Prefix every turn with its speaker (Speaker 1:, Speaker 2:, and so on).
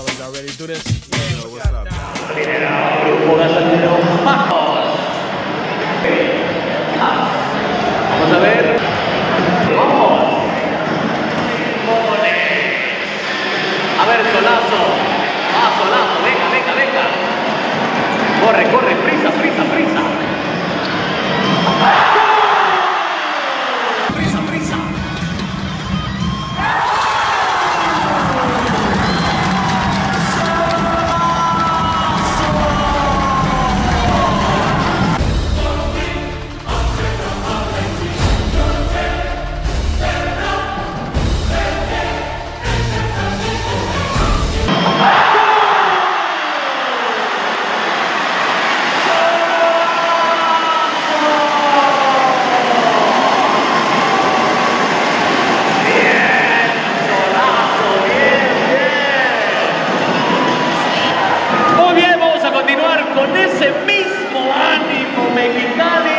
Speaker 1: fellas. Y'all ready to do this?
Speaker 2: Yo, what's up?
Speaker 3: Grupo gasolero, vamos. Vamos a ver. Vamos. A ver, Solazo. Ah, Solazo, venga, venga, venga. Corre, corre, prisa, prisa, prisa. Prisa, prisa. Muy bien, vamos a continuar con ese mismo ánimo mexicano.